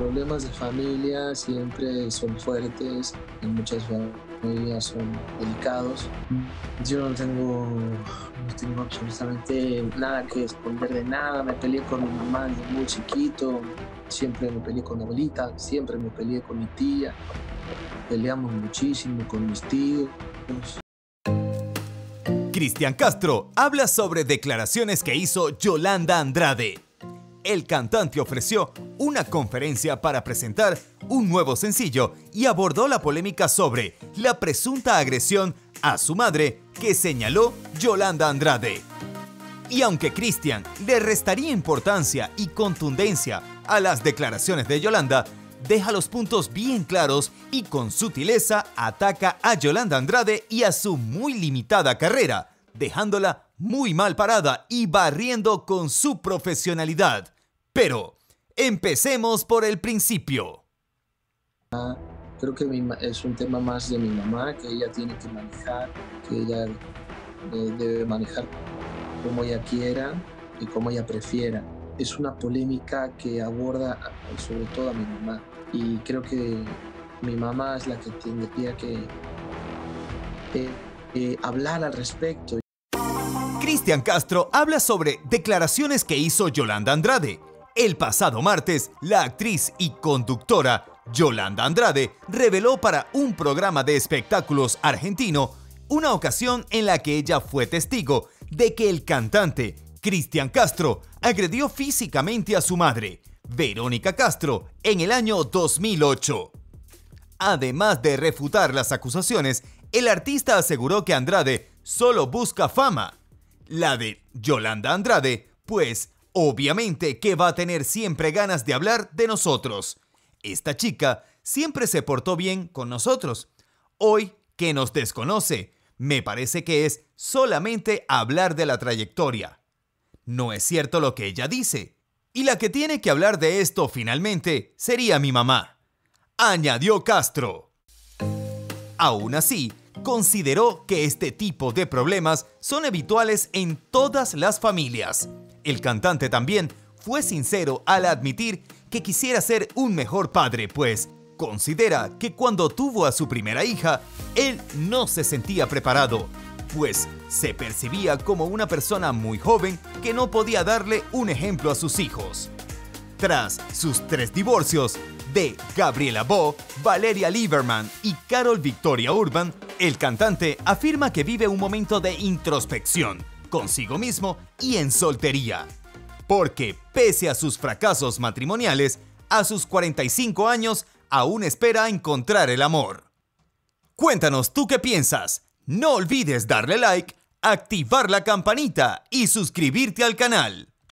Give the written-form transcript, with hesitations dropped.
problemas de familia siempre son fuertes, en muchas familias son delicados. Yo no tengo absolutamente nada que esconder de nada. Me peleé con mi mamá desde muy chiquito, siempre me peleé con mi abuelita, siempre me peleé con mi tía, peleamos muchísimo con mis tíos. Cristian Castro habla sobre declaraciones que hizo Yolanda Andrade. El cantante ofreció una conferencia para presentar un nuevo sencillo y abordó la polémica sobre la presunta agresión a su madre que señaló Yolanda Andrade. Y aunque Cristian le restaría importancia y contundencia a las declaraciones de Yolanda, deja los puntos bien claros y con sutileza ataca a Yolanda Andrade y a su muy limitada carrera, dejándola muy mal parada y barriendo con su profesionalidad. Pero empecemos por el principio. Creo que es un tema más de mi mamá, que ella tiene que manejar, que ella debe manejar como ella quiera y como ella prefiera. Es una polémica que aborda sobre todo a mi mamá, y creo que mi mamá es la que tendría que hablar al respecto. Cristian Castro habla sobre declaraciones que hizo Yolanda Andrade. El pasado martes, la actriz y conductora Yolanda Andrade reveló para un programa de espectáculos argentino una ocasión en la que ella fue testigo de que el cantante Cristian Castro agredió físicamente a su madre, Verónica Castro, en el año 2008. Además de refutar las acusaciones, el artista aseguró que Andrade solo busca fama. La de Yolanda Andrade, pues, obviamente que va a tener siempre ganas de hablar de nosotros. Esta chica siempre se portó bien con nosotros. Hoy, que nos desconoce, me parece que es solamente hablar de la trayectoria. No es cierto lo que ella dice. Y la que tiene que hablar de esto finalmente sería mi mamá, añadió Castro. Aún así, consideró que este tipo de problemas son habituales en todas las familias. El cantante también fue sincero al admitir que quisiera ser un mejor padre, pues considera que cuando tuvo a su primera hija, él no se sentía preparado, pues se percibía como una persona muy joven que no podía darle un ejemplo a sus hijos. Tras sus 3 divorcios de Gabriela Bo, Valeria Lieberman y Carol Victoria Urban, el cantante afirma que vive un momento de introspección consigo mismo y en soltería, porque pese a sus fracasos matrimoniales, a sus 45 años aún espera encontrar el amor. Cuéntanos tú qué piensas. No olvides darle like, activar la campanita y suscribirte al canal.